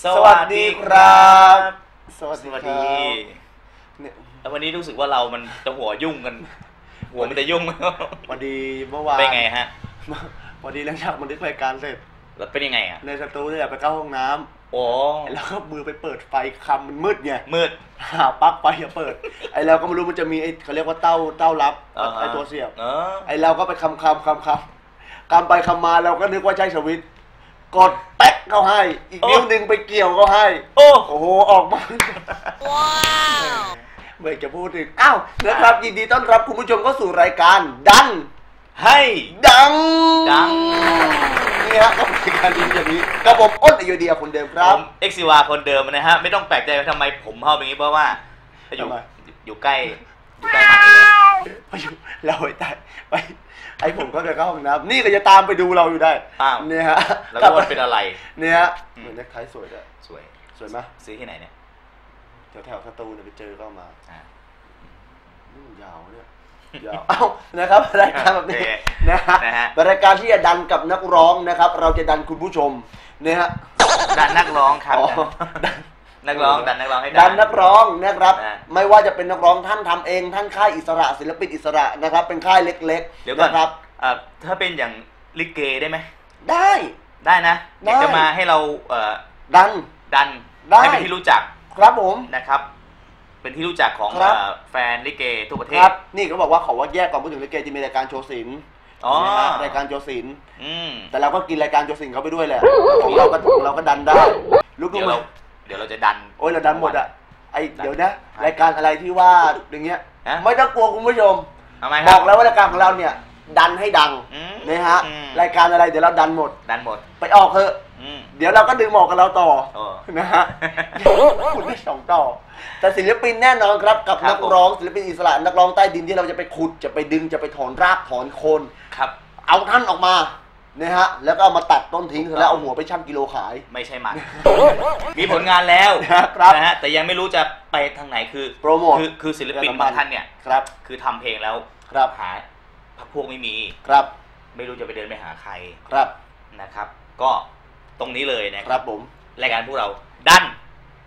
สวัสดีครับสวัสดีวันนี้รู้สึกว่าเรามันจะหัวยุ่งกันหัวมันจะยุ่งวันดีเมื่อวานเป็นไงฮะวันดีหลังจากบันทึกรายการเสร็จแล้วเป็นยังไงอ่ะในสตูเนี่ยไปเข้าห้องน้ำโอ้แล้วก็มือไปเปิดไฟคำมันมืดไงมืดหาปลั๊กไฟจะเปิดไอเราก็ไม่รู้มันจะมีไอเขาเรียกว่าเต้ารับไอตัวเสียบไอเราก็ไปคำไปคำมาเราก็นึกว่าใช่สวิตช์กดแป๊กเข้าให้อีกนิ้วนึงไปเกี่ยวเข้าให้โอ้โหออกมาว้าวไม่จะพูดถึงอ้าวนะครับยินดีต้อนรับคุณผู้ชมเข้าสู่รายการดันให้ดังนี่ฮะกับรายการดีอย่างนี้กับผมอ้นอโยเดียคนเดิมครับเอ็กซิวาคนเดิมนะฮะไม่ต้องแปลกใจว่าทำไมผมเข้าอย่างนี้เพราะว่าอยู่ใกล้มันเราไปไอผมก็จะเข้าห้องน้ำนี่ก็จะตามไปดูเราอยู่ได้เนี่ยฮะแล้วก็เป็นอะไรเนี่ยฮะเหมือนเน็กไทสวยด้วยสวยไหมซื้อที่ไหนเนี่ยแถวสตูเนี่ยไปเจอเข้ามายาวเนี่ยยาวเอ้านะครับรายการแบบนี้นะฮะรายการที่จะดันกับนักร้องนะครับเราจะดันคุณผู้ชมเนี่ยฮะดันนักร้องครับนักร้องดันนักร้องให้ดันนักร้องนะครับไม่ว่าจะเป็นนักร้องท่านทำเองท่านค่ายอิสระศิลปินอิสระนะครับเป็นค่ายเล็กๆนะครับถ้าเป็นอย่างลิเกได้ไหมได้นะอยากจะมาให้เราดันให้เป็นที่รู้จักครับผมนะครับเป็นที่รู้จักของแฟนลิเกทั่วประเทศครับนี่เขาบอกว่าเขาว่าแยกก่อนพูดถึงลิเกจะมีรายการโชว์ศิลป์รายการโชว์ศิลป์แต่เราก็กินรายการโชว์ศิลป์เขาไปด้วยแหละของเราก็ดันได้ลูกๆเดี๋ยวเราจะดันโอ้ยเราดันหมดอะเดี๋ยวนะรายการอะไรที่ว่าอย่างเงี้ยไม่ต้องกลัวคุณผู้ชมบอกแล้วว่ารายการของเราเนี่ยดันให้ดังนะฮะรายการอะไรเดี๋ยวเราดันหมดไปออกเถอะเดี๋ยวเราก็ดึงหมอกกับเราต่อนะฮะคุณได้2ต่อแต่ศิลปินแน่นอนครับกับนักร้องศิลปินอิสระนักร้องใต้ดินที่เราจะไปขุดจะไปดึงจะไปถอนรากถอนโคนครับเอาท่านออกมานะฮะแล้วก็เอามาตัดต้นทิ้งแล้วเอาหัวไปชั่งกิโลขายไม่ใช่มันมีผลงานแล้วนะฮะแต่ยังไม่รู้จะไปทางไหนคือโปรโมทคือศิลปินบางท่านเนี่ยคือทำเพลงแล้วหาพักพวกไม่มีครับไม่รู้จะไปเดินไปหาใครครับนะครับก็ตรงนี้เลยนะครับผมรายการพวกเราดัน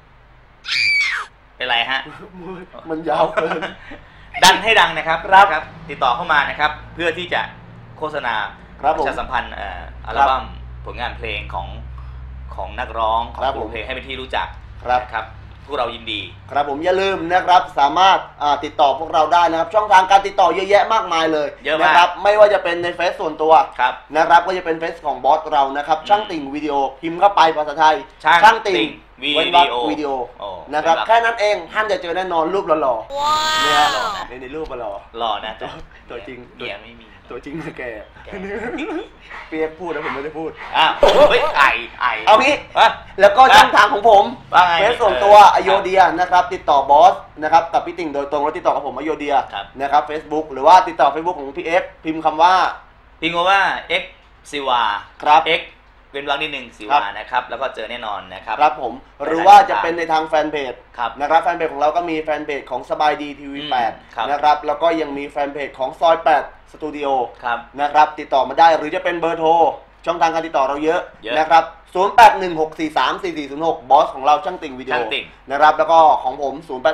เป็นไรฮะมันยาวเกินดันให้ดังนะครับติดต่อเข้ามานะครับเพื่อที่จะโฆษณาประชาสัมพันธ์อัลบั้มผลงานเพลงของนักร้องของวงเพลงให้เป็นที่รู้จักนะครับพวกเรายินดีครับผมอย่าลืมนะครับสามารถติดต่อพวกเราได้นะครับช่องทางการติดต่อเยอะแยะมากมายเลยนะครับไม่ว่าจะเป็นในเฟซส่วนตัวนะครับก็จะเป็นเฟซของบอสเรานะครับช่างติ่งวิดีโอพิมพ์เข้าไปภาษาไทยช่างติ่งวิดีโอนะครับแค่นั้นเองท่านจะเจอแน่นอนรูปหล่อๆเนี่ยในรูปหล่อนะตัวจริงเมียไม่มีตัวจริงแกเปียกพูดแล้วผมไม่ได้พูดเฮ้ยไอเอางี้แล้วก็ช่องทางของผมเฟซส่วนตัวอโยเดียนะครับติดต่อบอสนะครับกับพี่ติ่งโดยตรงแล้วติดต่อกับผมอโยเดียนะครับ Facebook หรือว่าติดต่อ Facebook ของพี่เอ็กพิมพ์คำว่าเอ็กซิวาครับเอ็กเป็นวรรคนิดนึงซิวานะครับแล้วก็เจอแน่นอนนะครับครับผมหรือว่าจะเป็นในทางแฟนเพจนะครับแฟนเพจของเราก็มีแฟนเพจของสบายดีทีวี8นะครับแล้วก็ยังมีแฟนเพจของซอย8สตูดิโอนะครับติดต่อมาได้หรือจะเป็นเบอร์โทรช่องทางการติดต่อเราเยอะนะครับ0816434406บอสของเราช่างติ่งวิดีโอนะครับแล้วก็ของผม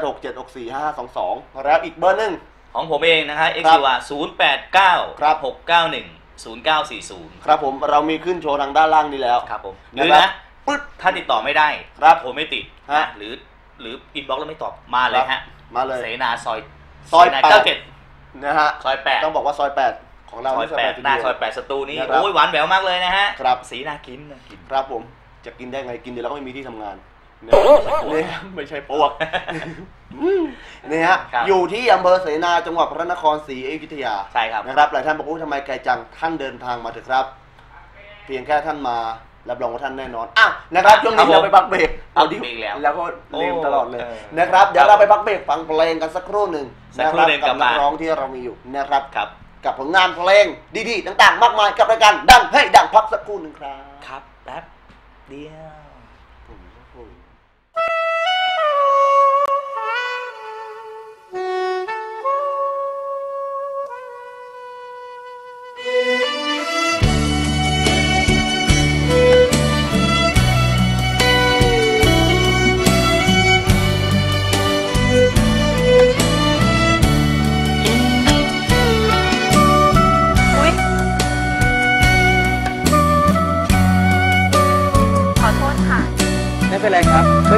0867645522แล้วอีกเบอร์นึงของผมเองนะฮะเอ็กซิวา0896910940 ครับผมเรามีขึ้นโชว์ทางด้านล่างนี้แล้วครับผมหรือนะปึ๊ดถ้าติดต่อไม่ได้โทรไม่ติดนะหรืออินบ็อกซ์แล้วไม่ตอบมาเลยฮะมาเลยเสนาซอย 8นะฮะซอย8 ต้องบอกว่าซอย8ของเราซอย8หน้าซอย8สตูนี้โอ้ยหวานแหววมากเลยนะฮะครับสีน่ากินครับผมจะกินได้ไงกินเดี๋ยวเราก็ไม่มีที่ทำงานเนี่ยไม่ใช่ปวกเนี่ยฮะอยู่ที่อำเภอเสนาจังหวัดพระนครศรีอยุธยาใช่ครับนะครับหลายท่านบอกว่าทำไมไกลจังท่านเดินทางมาเถอะครับเพียงแค่ท่านมารับรองว่าท่านแน่นอนนะครับช่วงนี้เราไปพักเบรกแล้วก็ลืมตลอดเลยนะครับเดี๋ยวเราไปพักเบรกฟังเพลงกันสักครู่หนึ่งนะครับกับนักร้องที่เรามีอยู่นะครับกับผลงานเพลงดีๆต่างๆมากมายกับรายการดังให้ดังพักสักครู่หนึ่งครับแป๊บเดียว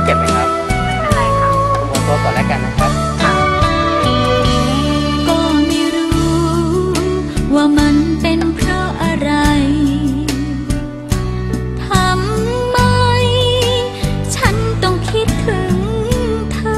เก็บไหมครับเป็นไรค่ะผมขอตัวก่อนแล้วกันนะครับก็ไม่รู้ว่ามันเป็นเพราะอะไรทำไมฉันต้องคิดถึงเธอ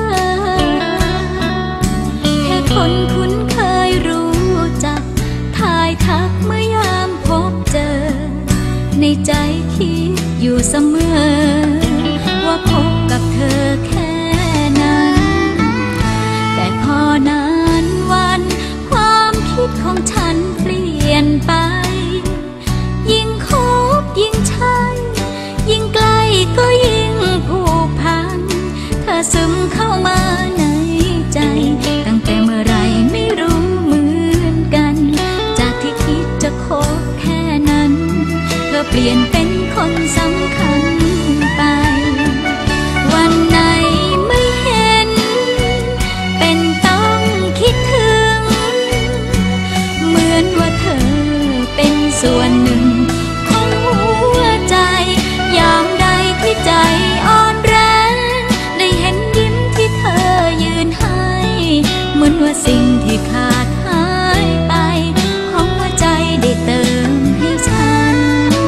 แค่คนคุ้นเคยรู้จักทายทักเมื่อยามพบเจอในใจคิดอยู่เสมอว่าพบกับเธอแค่นั้นแต่พอนานวันความคิดของฉันเปลี่ยนไปยิ่งคบยิ่งใช่ยิ่งใกล้ก็ยิ่งผูกพันเธอซึมเข้ามาในใจตั้งแต่เมื่อไรไม่รู้เหมือนกันจากที่คิดจะคบแค่นั้นเธอเปลี่ยนเป็นคนสำคัญไปวันไหนไม่เห็นเป็นต้องคิดถึงเหมือนว่าเธอเป็นส่วนหนึ่งของหัวใจยามใดที่ใจอ่อนแรงได้เห็นยิ้มที่เธอยืนให้เหมือนว่าสิ่งที่ขาดหายไปของหัวใจได้เติมให้ฉัน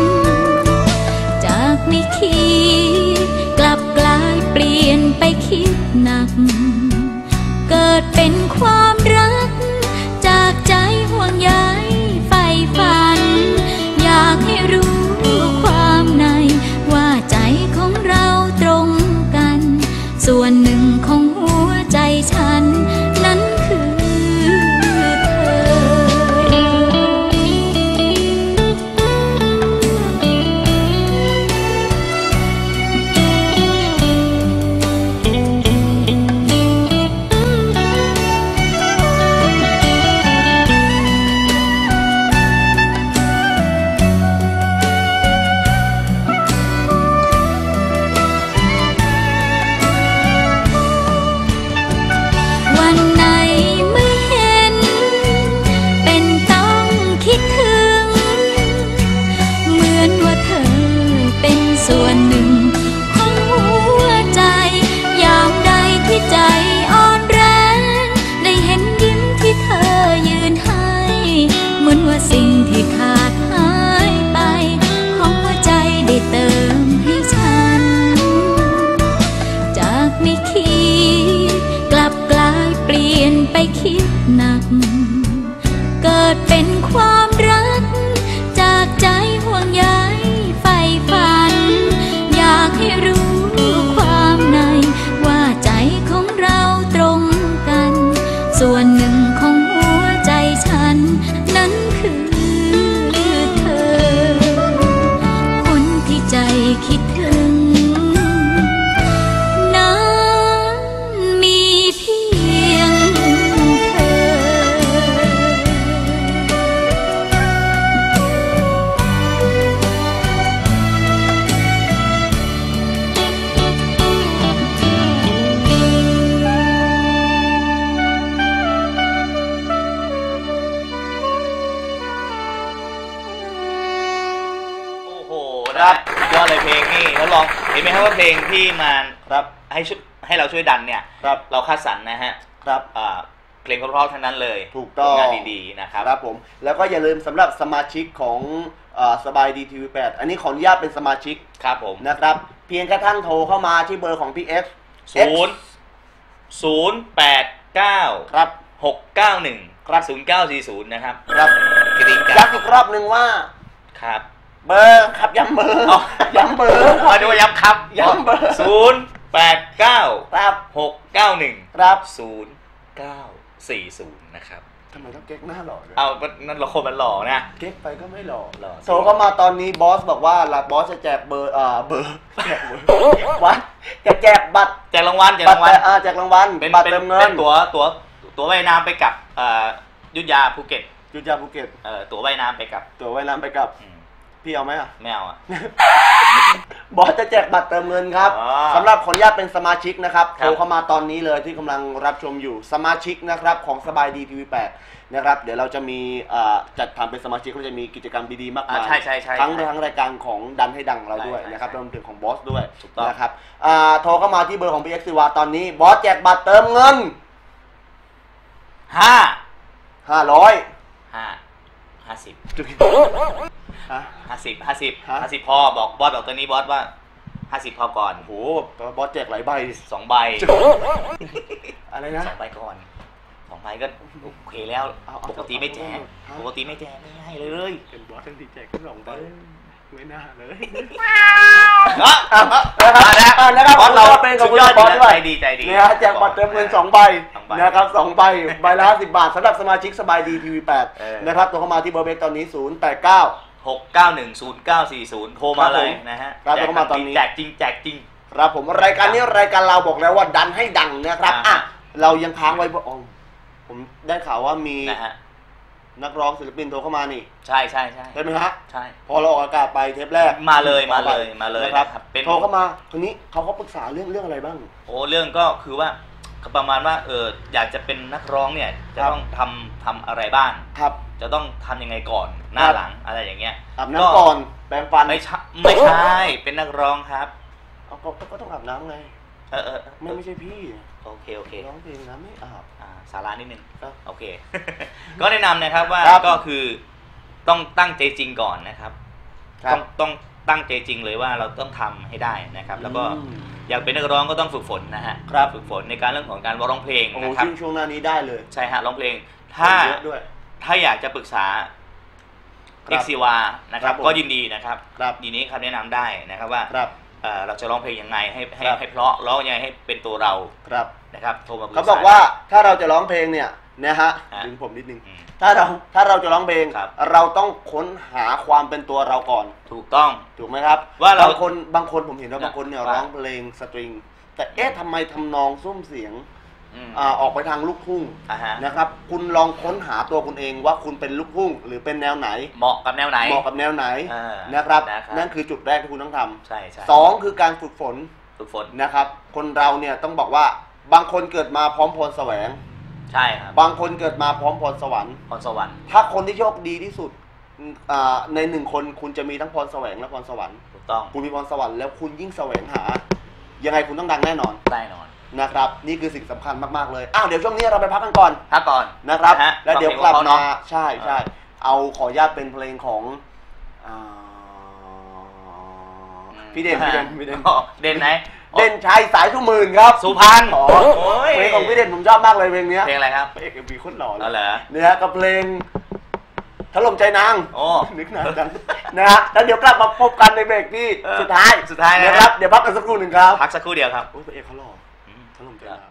จากไม่คิดกลับกลายเปลี่ยนไปคิดหนักเกิดเป็นความรักจากใจห่วงใยใฝ่ฝันอยากให้รู้ความในว่าใจของเราตรงกันส่วนหนึ่งของหัวใจฉันนั้นคือวันไหนไม่เห็นเป็นต้องคิดถึงเหมือนว่าเธอเป็นส่วนหนึ่งของหัวใจยามใดที่ใจอ่อนแรงได้เห็นยิ้มที่เธอยืนให้เหมือนว่าสิ่งที่ขาดหายไปของหัวใจได้เติมให้ฉันจากไม่คิดกลับกลายเปลี่ยนไปคิดหนักเกิดเป็นความรักจากใจห่วงใยใฝ่ฝันอยากให้รู้ความในว่าใจของเราตรงกันส่วนหนึ่งของหัวใจฉันนั้นคือเธอคนที่ใจคิดถึงนั้นมีเพียงเธอครับยอดเลยเพลงนี่แล้วลองเห็นไหมครับว่าเพลงที่มาครับให้เราช่วยดันเนี่ยเราคัดสรรนะฮะครับเพลงเพราะๆทั้งนั้นเลยถูกต้องงานดีๆนะครับครับผมแล้วก็อย่าลืมสำหรับสมาชิกของสบายดีทีวี8อันนี้ขออนุญาตเป็นสมาชิกครับผมนะครับเพียงแค่ท่านโทรเข้ามาที่เบอร์ของพี่ X 089 ครับ 691ครับ0940นะครับครับย้ำอีกรอบหนึ่งว่าครับเบอร์ครับย้ำเบอร์ย้ำเบอร์ดูย้ำครับย้ำเบอร์ 089 ครับ 691 ครับ 0940นะครับทำไมต้องเก๊กหน้าหล่อด้วยเอานั่นเราคนมันหล่อนะเก๊กไปก็ไม่หล่อโทรเข้ามาตอนนี้บอสบอกว่าบอสจะแจกเบอร์แจกเบอร์วัดจะแจกบัตรแจกรางวัลแจกรางวัลแจกรางวัลบัตรเติมเงินเป็นตั๋วว่ายน้ำไปกับยุทธยาภูเก็ตยุทธยาภูเก็ตตั๋วว่ายน้ำไปกับพี่เอาไหมอ่ะไม่เอาอ่ะบอสจะแจกบัตรเติมเงินครับสำหรับขออนุญาตเป็นสมาชิกนะครับโทรเข้ามาตอนนี้เลยที่กำลังรับชมอยู่สมาชิกนะครับของสบายดีทีวี8นะครับเดี๋ยวเราจะมีจัดทำเป็นสมาชิกก็จะมีกิจกรรมดีๆมากมายทั้งรายการของดันให้ดังเราด้วยนะครับรวมถึงของบอสด้วยนะครับโทรเข้ามาที่เบอร์ของ PX ซิวาตอนนี้บอสแจกบัตรเติมเงิน550 50พอบอกบอสบอกตัวนี้บอสว่า50พอก่อนโหบอสแจกหลายใบ 2 ใบอะไรนะ 2 ใบก่อน2 ใบก็โอเคแล้วปกติไม่แจกไม่ให้เลยเป็นบอสทั้งทีแจกแค่2 ใบไม่น่าเลยนะครับบอสเราเป็นของคุณบอสด้วยใจดีนะแจกบัตรเติมเงิน2 ใบนะครับ2 ใบใบละ50 บาทสำหรับสมาชิกสบายดีทีวี8นะครับโทรเข้ามาที่เบอร์เบกตอนนี้ 089-691-0940โทรมาเลยนะฮะแจกมาตอนนี้แจกจริงครับผมรายการนี้รายการเราบอกแล้วว่าดันให้ดังนะครับเรายังค้างไว้ผมได้ข่าวว่ามีนักร้องศิลปินโทรเข้ามานี่ใช่ใช่ไหมฮะใช่พอเราออกอากาศไปเทปแรกมาเลยครับโทรเข้ามาคนนี้เขาปรึกษาเรื่องอะไรบ้างเรื่องก็คือว่าประมาณว่าอยากจะเป็นนักร้องเนี่ยจะต้องทำอะไรบ้างครับจะต้องทำยังไงก่อนหน้าหลังอะไรอย่างเงี้ยอาบน้ำก่อนแปรงฟันไม่ใช่เป็นนักร้องครับก็ต้องอาบน้ำไงไม่ใช่พี่โอเคร้องเพลงนะไม่อาบสาระนิดนึงโอเคก็แนะนำนะครับว่าก็คือต้องตั้งใจจริงก่อนนะครับต้องตั้งใจจริงเลยว่าเราต้องทำให้ได้นะครับแล้วก็อยากเป็นนักร้องก็ต้องฝึกฝนนะฮะฝึกฝนในการเรื่องของการร้องเพลงนะครับช่วงหน้านี้ได้เลยใช่ฮะร้องเพลงถ้าอยากจะปรึกษาเอ็กซิวานะครับก็ยินดีนะครับยินดีครับแนะนำได้นะครับว่าเราจะร้องเพลงยังไงให้เพราะร้องยังไงให้เป็นตัวเรานะครับโทรมาเขาบอกว่าถ้าเราจะร้องเพลงเนี่ยนะฮะดึงผมนิดนึงถ้าเราจะร้องเพลงเราต้องค้นหาความเป็นตัวเราก่อนถูกต้องถูกไหมครับว่าบางคนผมเห็นว่าบางคนเนี่ยร้องเพลงสตริงแต่ทำไมทำนองซุ้มเสียงออกไปทางลูกทุ่งนะครับคุณลองค้นหาตัวคุณเองว่าคุณเป็นลูกทุ่งหรือเป็นแนวไหนเหมาะกับแนวไหนนะครับนั่นคือจุดแรกที่คุณต้องทำ 2คือการฝึกฝนนะครับคนเราเนี่ยต้องบอกว่าบางคนเกิดมาพร้อมพรแสวงใช่ครับบางคนเกิดมาพร้อมพรสวรรค์ถ้าคนที่โชคดีที่สุดใน1 คนคุณจะมีทั้งพรแสวงและพรสวรรค์ถูกต้องคุณมีพรสวรรค์แล้วคุณยิ่งแสวงหายังไงคุณต้องดังแน่นอนนะครับนี่คือสิ่งสำคัญมากๆเลยเดี๋ยวช่วงนี้เราไปพักกันก่อนนะครับแล้วเดี๋ยวกลับมาใช่เอาขออนุญาตเป็นเพลงของพี่เด่นเด่นไหนเด่นชัยสายสุหมื่นครับสุพรรณเพลงของพี่เด่นผมชอบมากเลยเพลงนี้เพลงอะไรครับเพลงมีคนหล่อเลยเนี่ยกับเพลงถล่มใจนางนึกนานจังนะฮะแล้วเดี๋ยวกลับมาพบกันในเบรกที่สุดท้ายนะครับเดี๋ยวพักกันสักครู่หนึ่งครับพักสักครู่เดียวครับพระเอกเขาหล่อถล่มใจนาง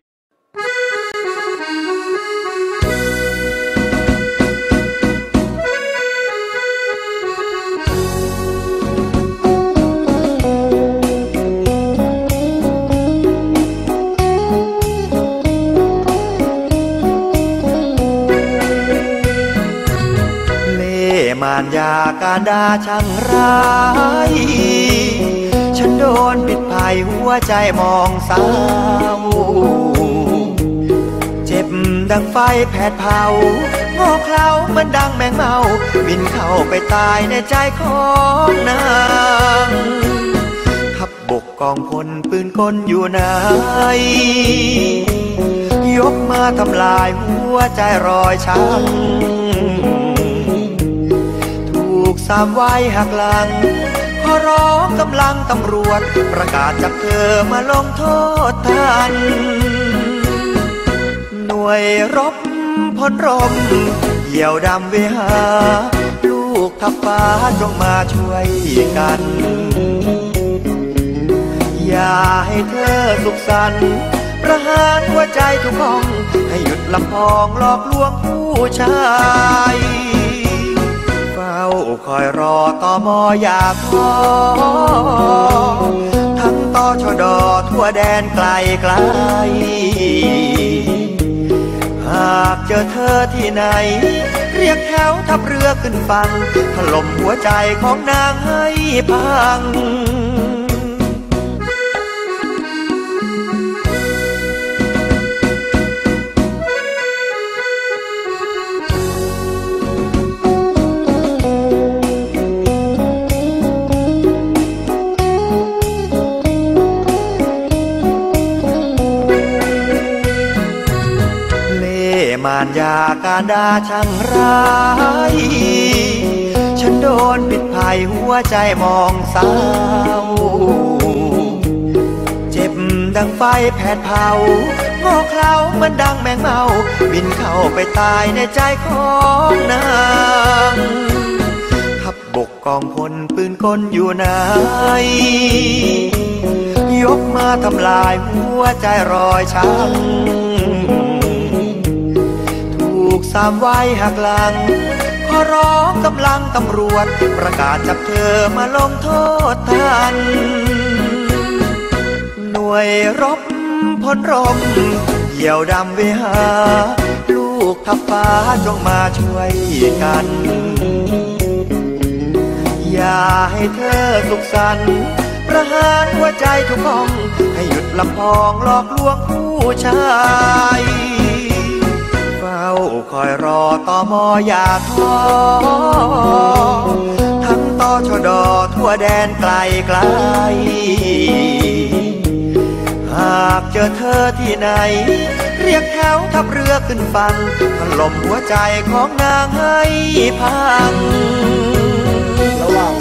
มารยาการด่าช่างร้ายฉันโดนปิดภัยหัวใจมองเศร้าเจ็บดังไฟแผดเผางอเคล้าเหมือนดังแมงเมาบินเข้าไปตายในใจของนางทัพบกกองพลปืนกลอยู่ไหนยกมาทำลายหัวใจรอยช้ำสามไว้หักหลังขอร้องกำลังตำรวจประกาศจับเธอมาลงโทษทันหน่วยรบพลรมเหยี่ยวดำเวหาลูกทัพฟ้าจงมาช่วยกันอย่าให้เธอสุขสันต์ประหารหัวใจทุกห้องให้หยุดลำพองหลอกลวงผู้ชายคอยรอตม.อยากท้อทั้งตชด.ทั่วแดนไกลไกลหากเจอเธอที่ไหนเรียกแถวทัพเรือขึ้นฝั่งถล่มหัวใจของนางให้พังมารยาการด่าช่างร้ายฉันโดนปิดภัยหัวใจมองเศร้าเจ็บดังไฟแผดเผางอเคล้าเหมือนดังแมงเมาบินเข้าไปตายในใจของนางทัพบกกองพลปืนกลอยู่ไหนยกมาทำลายหัวใจรอยช้ำสามไว้หักหลังขอร้องกำลังตำรวจประกาศจับเธอมาลงโทษทันหน่วยรบพลรมเหยี่ยวดำเวหาลูกทัพฟ้าจงมาช่วยกันอย่าให้เธอสุขสันต์ประหารหัวใจทุกห้องให้หยุดลำพองหลอกลวงผู้ชายเฝ้าคอยรอต่อมออย่าท้อทั้งต่อชดทั่วแดนไกลไกลหากเจอเธอที่ไหนเรียกแถวทัพเรือขึ้นฝั่งถล่มหัวใจของนางให้พังระวัง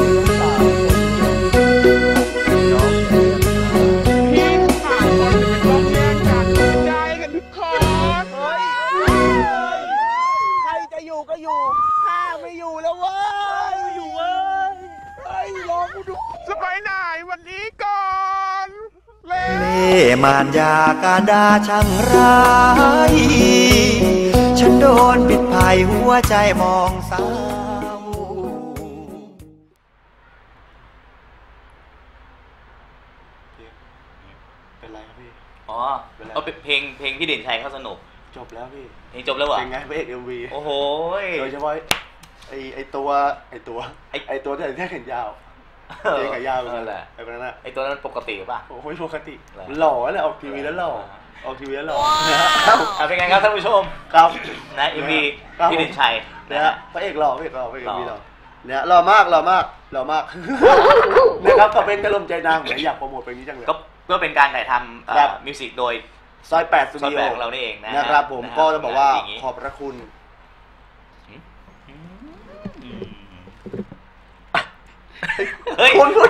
ก็อยู่ข้าไม่อยู่แล้วเว้ยอยู่เว้ยไอ้ลองกูดูจะไปไหนวันนี้ก่อนเล่มารยาการด่าช่างร้ายฉันโดนปิดภัยหัวใจมองเศร้าเป็นไรครับพี่อ๋อเพลงพี่เด่นชัยเขาสนุกจบแล้วพี่เพลงจบแล้วเหรอเป็นไงพระเอกMV โอ้โหโดยเฉพาะไอตัวที่แขนยาวแขนยาวนั่นแหละไอตัวนั้นไอตัวนั้นปกติป่ะโอ้ยปกติหล่อเลยออกทีวีแล้วหล่อเป็นไงครับท่านผู้ชมครับนะMVพี่เด่นชัยนะพระเอกหล่อMV หล่อเนี่ยหล่อมากนะครับก็เป็นกระลมใจนางอยากโปรโมทเพลงนี้จังเลยก็เป็นการถ่ายทำมิวสิกโดยซอย8 สตูดิโอของเรานี่เองนะครับผมก็จะบอกว่าขอบพระคุณคุณพูด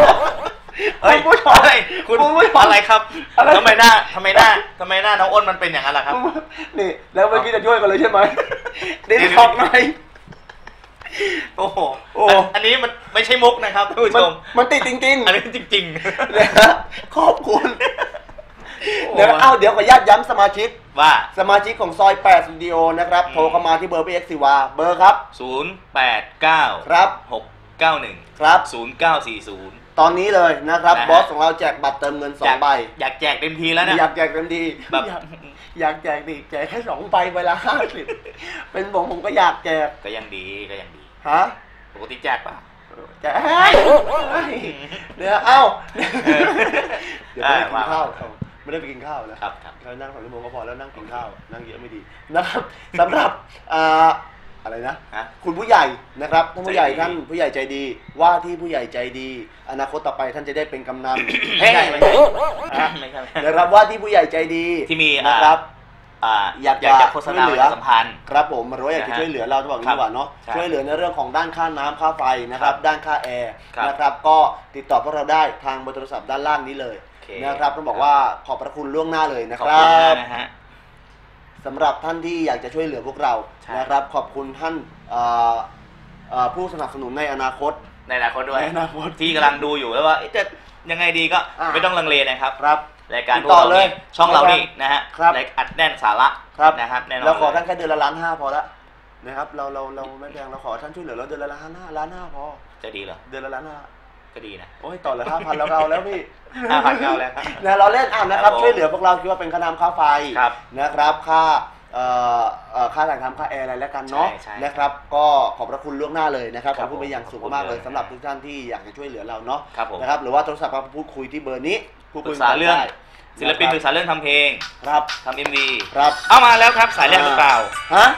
อะไรครับทำไมหน้าน้องอ้นมันเป็นอย่างนั้นล่ะครับนี่แล้วเมื่อกี้จะช่วยกันเลยใช่ไหมดิ้นขอบหน่อยโอ้โหอันนี้มันไม่ใช่มุกนะครับท่านผู้ชมมันติดจริงๆอันนี้จริงๆขอบคุณเดี๋ยวขออนุญาตย้ำสมาชิกว่าสมาชิกของซอย8 สตูดิโอนะครับโทรเข้ามาที่เบอร์พี่เอ็กซ์ศิวาเบอร์ครับ 089 ครับ 691 ครับ 0940 ตอนนี้เลยนะครับบอสของเราแจกบัตรเติมเงิน2 ใบอยากแจกเต็มทีแล้วนะอยากแจกเต็มทีแบบอยากแจกดิแจกแค่2 ใบเวลา50เป็นผมก็อยากแจกก็ยังดีฮะปกติแจกป่ะแจกเดี๋ยวเดี๋ยวไม่ได้กินข้าวไม่ได้ไปกินข้าวนะครับเรานั่ง2 ชั่วโมงก็พอแล้วนั่งกินข้าวนั่งเยอะไม่ดีนะครับสำหรับอะไรนะคุณผู้ใหญ่นะครับท่านผู้ใหญ่ท่านผู้ใหญ่ใจดีว่าที่ผู้ใหญ่ใจดีอนาคตต่อไปท่านจะได้เป็นกำนันไม่ใช่นะครับว่าที่ผู้ใหญ่ใจดีที่มีนะครับอยากจะโฆษณาประชาสัมพันธ์ครับผมมารู้อยากจะช่วยเหลือเราจะบอกดีกว่าเนาะช่วยเหลือในเรื่องของด้านค่าน้ำค่าไฟนะครับด้านค่าแอร์นะครับก็ติดต่อพวกเราได้ทางเบอร์โทรศัพท์ด้านล่างนี้เลยนะครับต้องบอกว่าขอบพระคุณล่วงหน้าเลยนะครับสำหรับท่านที่อยากจะช่วยเหลือพวกเรานะครับขอบคุณท่านผู้สนับสนุนในอนาคตด้วยที่กำลังดูอยู่แล้วว่าจะยังไงดีก็ไม่ต้องลังเลนะครับรายการพวกเรานี่ช่องเรานี่นะฮะรายอัดแน่นสาระนะครับแน่นอนเราขอท่านแค่เดือนละ1.5 ล้านพอละนะครับเราไม่แพงเราขอท่านช่วยเหลือเราเดือนละ1.5 ล้านพอจะดีเหรอเดือนละ1.5 ล้านก็ดีนะโอ้ยต่อเลย 5,000 แล้วเอาแล้วพี่ 5,000เอาแล้วครับนะเราเล่นนะครับช่วยเหลือพวกเราคิดว่าเป็นค่าน้ำค่าไฟนะครับค่าค่าถ่ายทำค่าแอร์อะไรแล้วกันเนาะนะครับก็ขอบพระคุณล่วงหน้าเลยนะครับขอบคุณไปอย่างสูงมากเลยสำหรับทุกท่านที่อยากจะช่วยเหลือเราเนาะนะครับหรือว่าโทรศัพท์มาพูดคุยที่เบอร์นี้ปรึกษาเรื่องศิลปินปรึกษาเรื่องทำเพลงครับทำ MV ครับเอามาแล้วครับสายแรกหรือเปล่าฮะ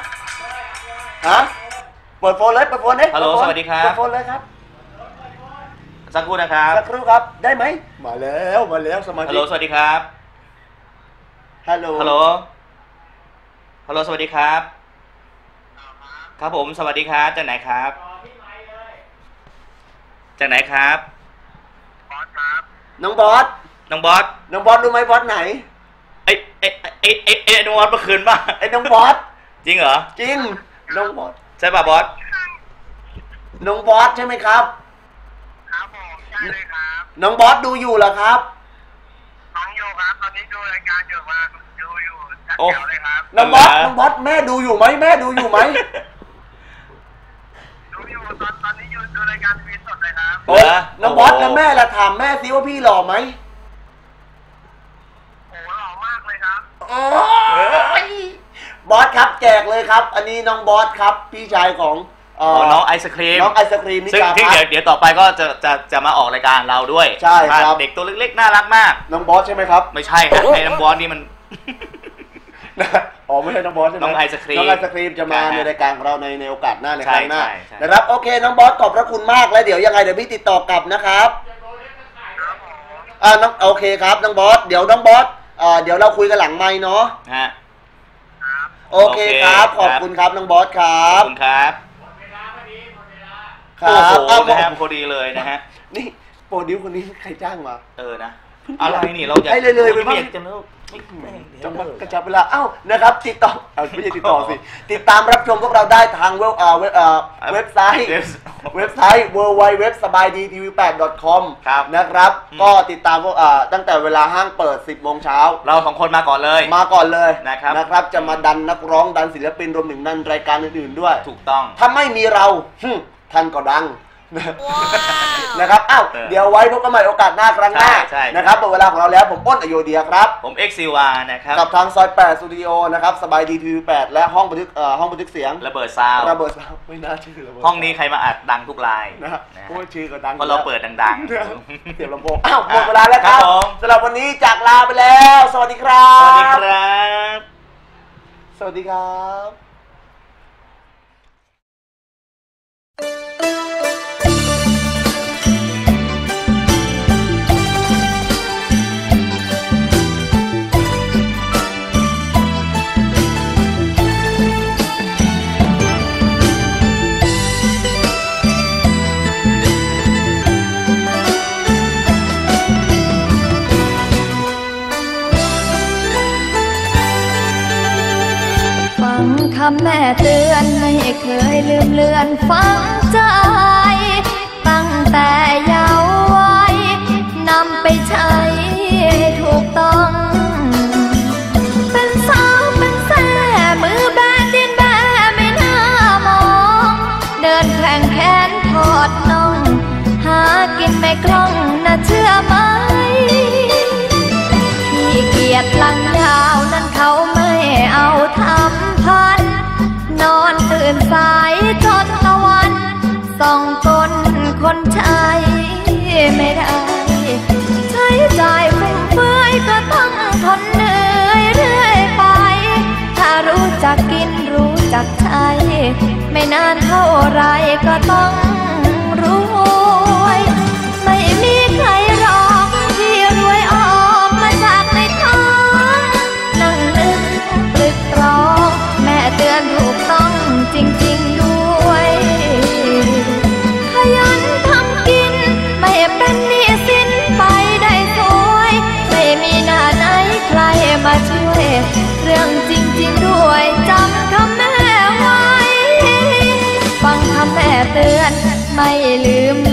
เปิดโฟนเลยเปิดโฟนเลยฮัลโหลสวัสดีครับเปิดโฟนเลยครับสักครู่นะครับสักครู่ครับได้ไหมมาแล้วสมาชิกฮัลโหลสวัสดีครับฮัลโหลสวัสดีครับครับผมสวัสดีครับจากไหนครับจากไหนครับบอสครับน้องบอสรู้ไหมบอสไหนไอ้น้องบอสเมื่อคืนป่ะไอ้น้องบอสจริงเหรอจริงน้องบอสใช่ป่ะบอสน้องบอสใช่ไหมครับครับผมใช่เลยครับน้องบอสดูอยู่เหรอครับฟังอยู่ครับตอนนี้ดูรายการอยู่มาดูอยู่จัดแถวเลยครับน้องบอสแม่ดูอยู่ไหมดูอยู่ตอนนี้ดูรายการทีวีสดเลยครับน้องบอสแล้วแม่ล่ะถามแม่ซิว่าพี่หล่อไหมโอ้หล่อมากเลยครับบอสครับแจกเลยครับอันนี้น้องบอสครับพี่ชายของน้องไอศครีมนี่ซึ่งเดี๋ยวต่อไปก็จะมาออกรายการเราด้วยใช่ครับเด็กตัวเล็กๆน่ารักมากน้องบอสใช่ไหมครับไม่ใช่ครับไอ้น้องบอสนี่มันไม่ใช่น้องบอสใช่ไหมน้องไอศครีมจะมาในรายการของเราในโอกาสหน้าในครั้งหน้านะครับโอเคน้องบอสขอบพระคุณมากแล้วเดี๋ยวยังไงเดี๋ยวพี่ติดต่อกลับนะครับน้องโอเคครับน้องบอสเดี๋ยวน้องบอสเดี๋ยวเราคุยกันหลังไมค์เนาะโอเคครับขอบคุณครับน้องบอสครับขอบคุณครับโอ้โหนะครับพอดีเลยนะฮะนี่โปรดิวคนนี้ใครจ้างมานะอะไรนี่เราจะให้เลยไปบ้างจังหวะกระชับเวลานะครับติดต่อไม่ใช่ติดต่อสิติดตามรับชมพวกเราได้ทางเว็บไซต์ www.sabaydtv8.com นะครับก็ติดตามพวกตั้งแต่เวลาห้างเปิด 10 โมงเช้าเรา2 คนมาก่อนเลยนะครับจะมาดันนักร้องดันศิลปินรวมถึงดันรายการอื่นๆด้วยถูกต้องถ้าไม่มีเราท่านก็ดังนะครับเดี๋ยวไว้พบกันใหม่โอกาสหน้าครั้งหน้านะครับหมดเวลาของเราแล้วผมอ้นอโยเดียครับผมเอ็กซิวานะครับกับทางซอย8สตูดิโอนะครับสบายดีทีวี8และห้องบันทึกเสียงระเบิดซาวไม่น่าเชื่อห้องนี้ใครมาอัดดังทุกรายนะโอ้ชื่อก็ดังเพราะเราเปิดดังๆเสียบลำโพงหมดเวลาแล้วครับสำหรับวันนี้จากลาไปแล้วสวัสดีครับสวัสดีครับสวัสดีครับคำแม่เตือนไม่เคยลืมเลือนฝังใจตั้งแต่เยาว์วัยนำไปใช้ถูกต้องเป็นสาวเป็นแส่มือแบนดินแบไม่น่ามองเดินแข่งแขนทอดน่องหากินไม่คล่องน่าเชื่อไหมขี้เกียจลังยาวนั้นเขาไม่เอาทำพันนอนตื่นสายจนตะวันส่องก้นคนใช้ไม่ได้ใช้จ่ายฟุ่มเฟือยก็ต้องทนเหนื่อยเรื่อยไปถ้ารู้จักกินรู้จักใช้ไม่นานเท่าไรก็ต้องรวยไม่มีใครหรอกที่รวยออกมาจากในท้องนั่งนึกตรึกตรองแม่เตือนถูกต้องจริงๆด้วยขยันทำกินไม่เป็นหนี้สินไปได้สวยไม่มีหน้าไหนใครมาช่วยเรื่องจริงๆด้วยจำคำแม่ไว้ฟังคำแม่เตือนไม่ลืม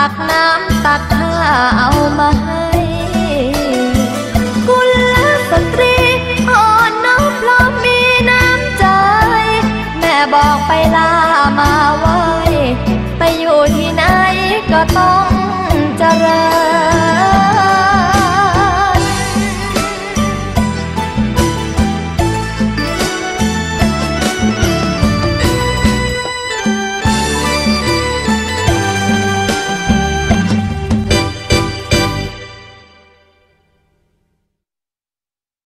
กน้ำตักผ้าเอามาให้กุลสตรีอ่อนน้อมพร้อมมีน้ำใจแม่บอกไปลามาไว้ไปอยู่ที่ไหนก็ต้องเจริญ